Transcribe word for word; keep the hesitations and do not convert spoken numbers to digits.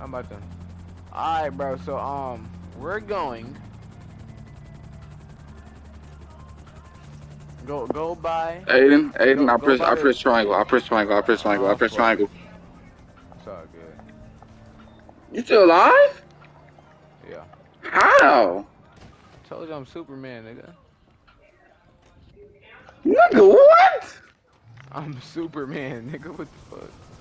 I'm about to. All right, bro. So um, we're going. Go go by. Aiden, Aiden, Go I go press, by I the. press triangle, I press triangle, I press triangle, I Oh press fuck. triangle. It's all good. You still alive? Yeah. How? Told you I'm Superman, nigga. Nigga, what? I'm Superman, nigga. What the fuck?